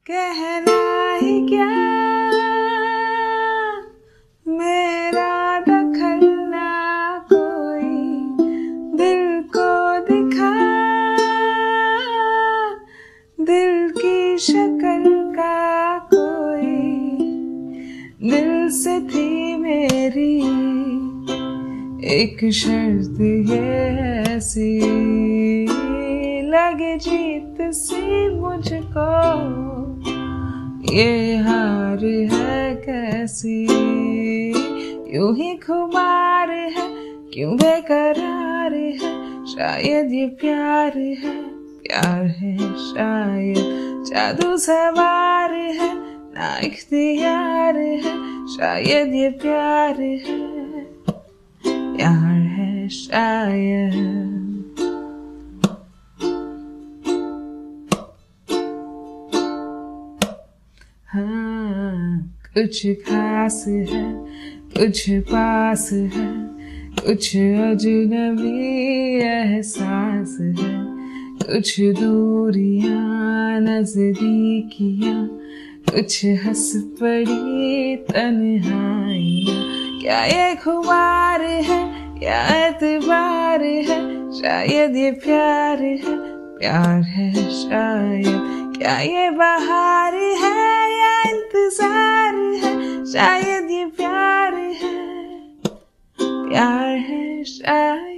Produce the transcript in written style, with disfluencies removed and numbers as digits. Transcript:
कहना ही क्या, मेरा दखल ना कोई, दिल को दिखा दिल की शक्ल का कोई, दिल से थी मेरी एक शर्त ये ऐसी, लगे जीत सी मुझको, ये हार है कैसी। यूं ही खुमार है, क्यों बेकरार है, शायद ये प्यार है, प्यार है शायद जादू सवार है, ना इख्तियार है, शायद ये प्यार है, प्यार है शायद। हाँ, कुछ खास है, कुछ पास है, कुछ अजनबी एहसास है, कुछ दूरियां नजदीकियां, कुछ हंस पड़ी तन्हाइयां। क्या ये खुमार है या एतबार है, शायद ये प्यार है, प्यार है शायद। क्या ये बहार है या इंतजार है, शायद ये प्यार है, प्यार है शायद।